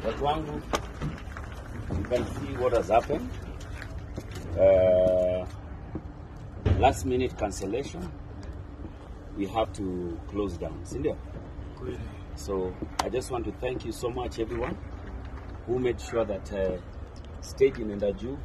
Watu wangu, you can see what has happened. Last minute cancellation. We have to close down. So I just want to thank you so much, everyone who made sure that stage inaenda juu,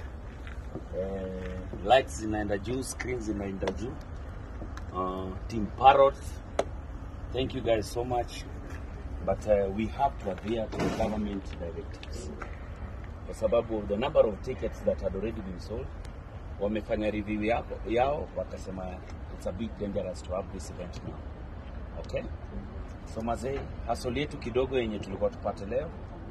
lights inaenda juu, screens inaenda juu. Team Parrot, thank you guys so much. But we have to adhere to the government directives. Kwa sababu of the number of tickets that had already been sold, wamefanya review yao wakasema it's a bit dangerous to have this event now. Okay? So mazee, hustle yetu kidogo yenye tulikuwa tupate leo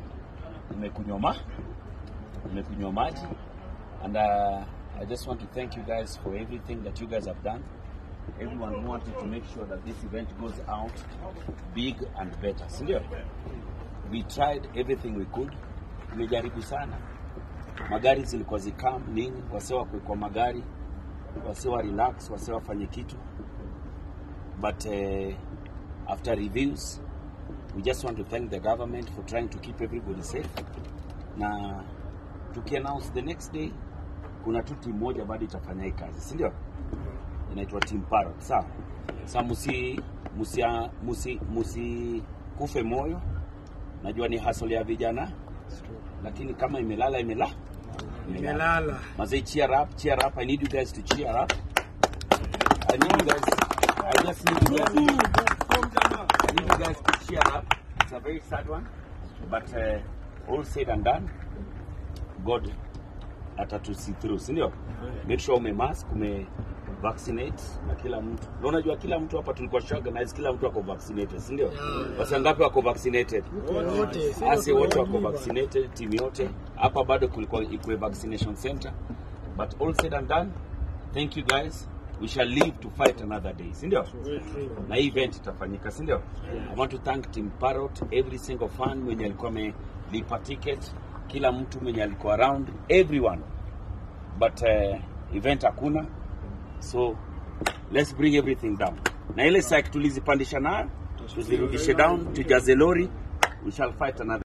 imekunywa maji, and I just want to thank you guys for everything that you guys have done. Everyone wanted to make sure that this event goes out big and better. Sindio? We tried everything we could. Tumejaribu sana. Magari zilikuwa zikam nini, wasewa kwa magari, wasewa relax, wasewa fanye kitu. But after reviews, we just want to thank the government for trying to keep everybody safe. Na tuki-announce the next day, kuna tu timu moja bado itafanya hii kazi, si ndio? Inaitwa Team Parrot. Sawa? Sasa musi kufe moyo. Najua ni hustle ya vijana. Lakini kama imelala. Mazee, cheer up. I need you guys to cheer up. I need you guys to cheer up. It's a very sad one, but all said and done, God atatusi through, sindio? Make sure ume-mask, ume-vaccinate na kila mtu. Na unajua kila mtu hapa tulikuwa organize, kila mtu wako vaccinated, sindio? Wasi ngapi wako vaccinated? Asi wote wako vaccinated, team yote. Hapa bado kulikuwa ikuwe vaccination center. But all said and done, thank you guys. We shall live to fight another day, sindio? Na event itafanyika, sindio? I want to thank Team Parrot, every single fan mwenye alikuwa amelipa ticket, kila mtu mwenye alikuwa around, everyone. But event hakuna, so let's bring everything down. Na ile site tulizipandisha nayo, tuzirudishe down, tujaze lori, we shall fight another